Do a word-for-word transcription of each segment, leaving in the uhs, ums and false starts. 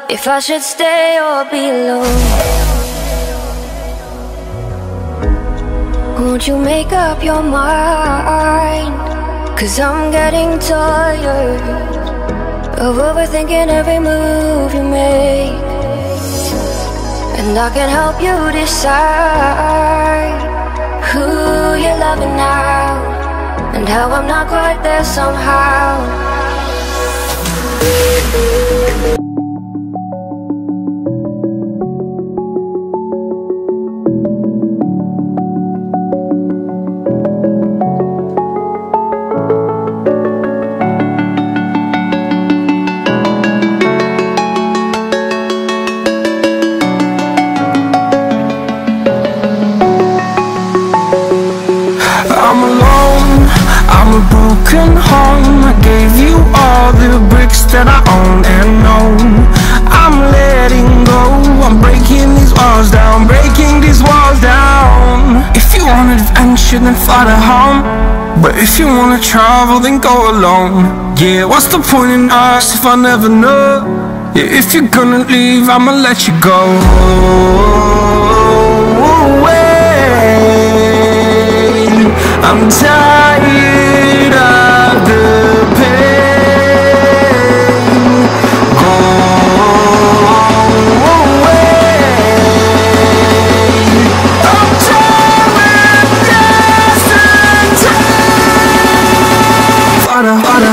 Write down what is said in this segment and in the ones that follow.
if I should stay or be alone. Won't you make up your mind? Cause I'm getting tired of overthinking every move you make. And I can help you decide who you're loving now, and how I'm not quite there somehow. I'm alone, I'm a broken home. I gave you all the bricks that I own and know. I'm letting go, I'm breaking these walls down, breaking these walls down. If you want adventure, then fly to home. But if you wanna travel, then go alone. Yeah, what's the point in us if I never know? Yeah, if you're gonna leave, I'ma let you go. I'm tired of the pain. Go away. I'm tired with yesterday. Harder, harder.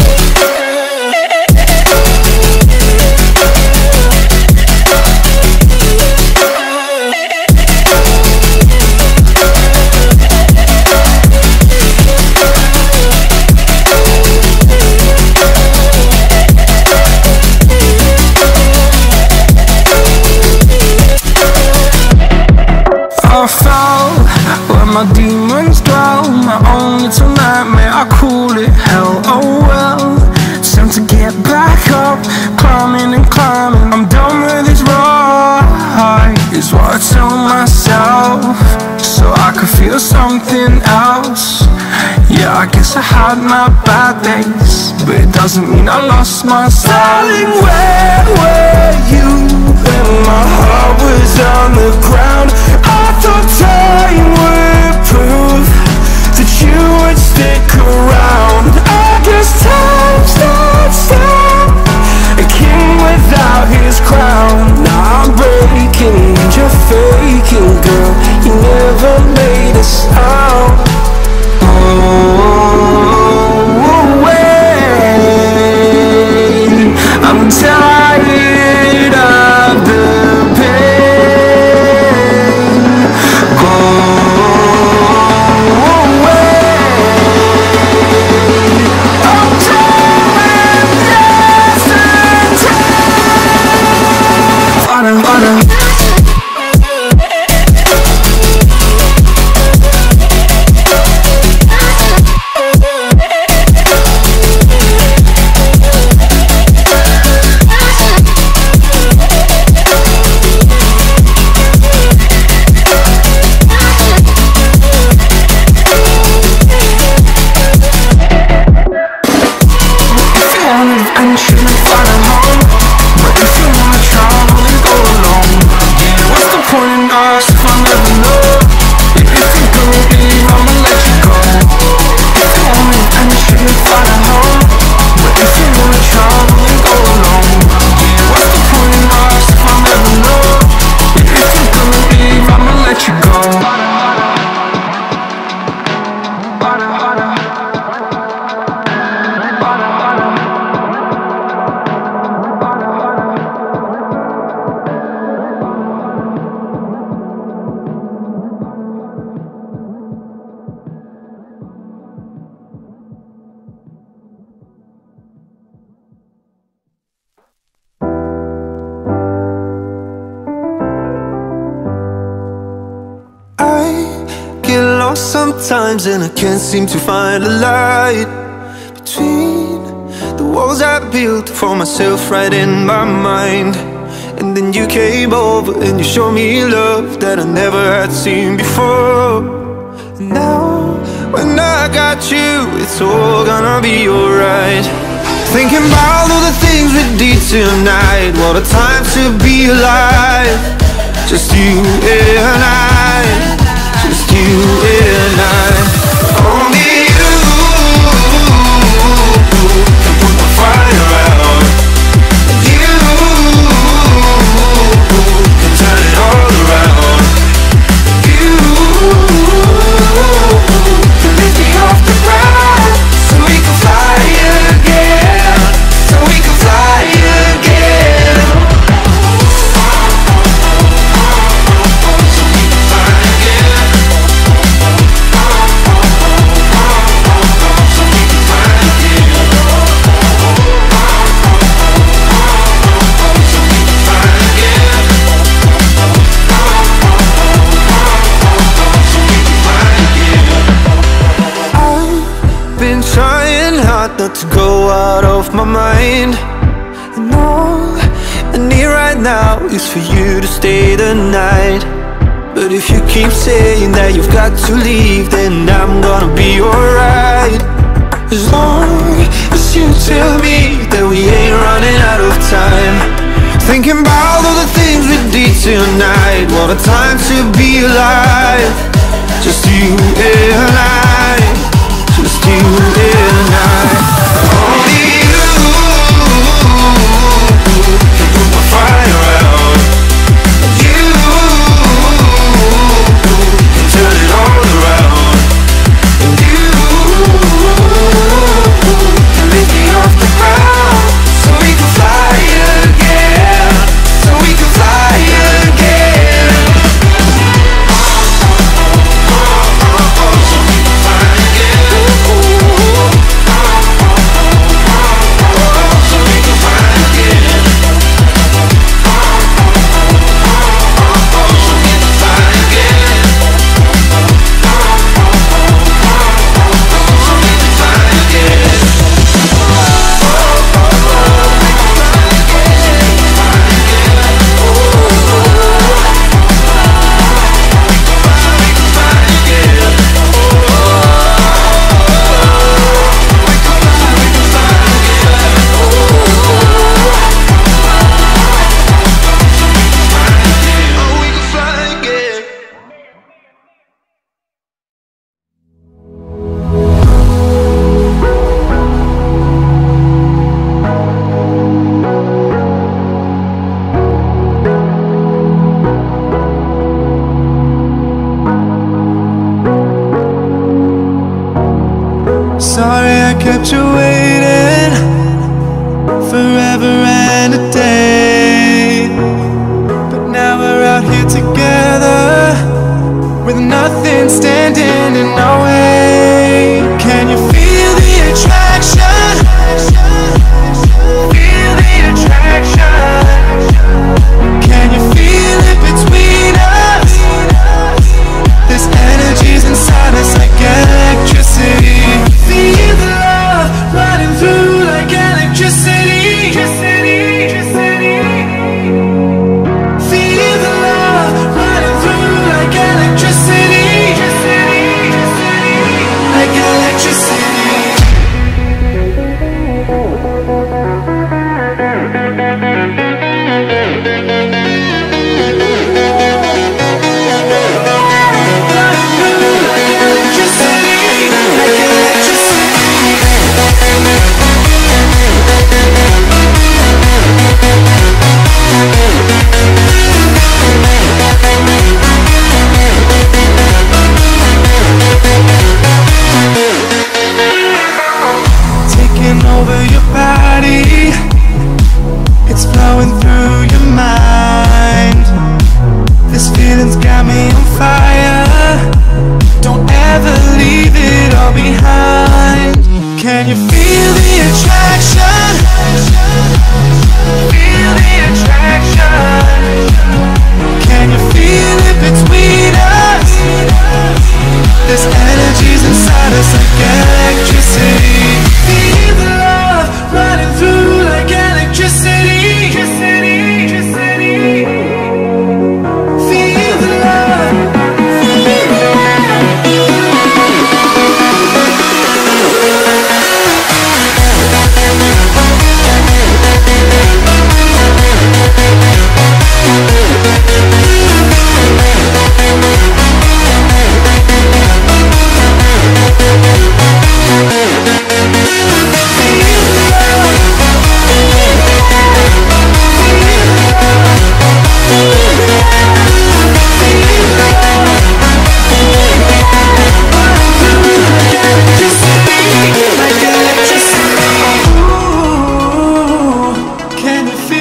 I fell where my demons dwell, my own little nightmare, I call it hell. Oh well, it's time to get back up, climbing and climbing. I'm done with this ride, is what I tell myself, so I could feel something else. Yeah, I guess I had my bad days, but it doesn't mean I lost my style. Darling, where were you when my heart was on the ground? I thought time would prove that you would stick around. I guess time stood still, a king without his crown. Now I'm breaking and you're faking, girl. You never made a sound. Oh, wait, I'm tired of the pain. Go away. I'm tired with yesterday. Harder, harder. Sometimes and I can't seem to find a light between the walls I built for myself right in my mind. And then you came over and you showed me love that I never had seen before. And now when I got you, it's all gonna be alright. Thinking about all the things we did tonight. What a time to be alive. Just you and I. Just you and I. Only you can put the fire out. You can turn it all around. You can lift me off the ground, so we can fly again, so we can fly again, so we can fly again, so we can fly again, so we can fly again, so we can fly again. I've been trying hard not to go out of my mind, and all I need right now is for you to stay the night. But if you keep saying that you've got to leave, then I'm gonna be alright. As long as you tell me that we ain't running out of time. Thinking about all the things we did tonight. What a time to be alive. Just you and I. Just you and I. Only you can put my fire out. You can turn it all around. And you can lift me off the ground, so we can fly again, so we can fly again.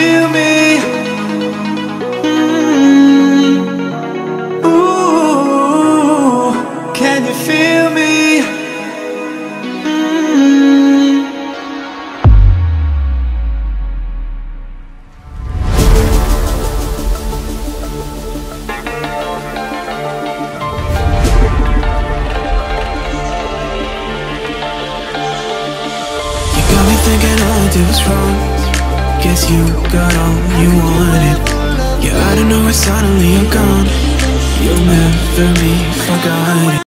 feel me? Mm. Ooh, can you feel me? Mm. You got me thinking all I did was wrong. Guess you got all you wanted. Yeah, I don't know why suddenly you're gone. You'll never be forgotten.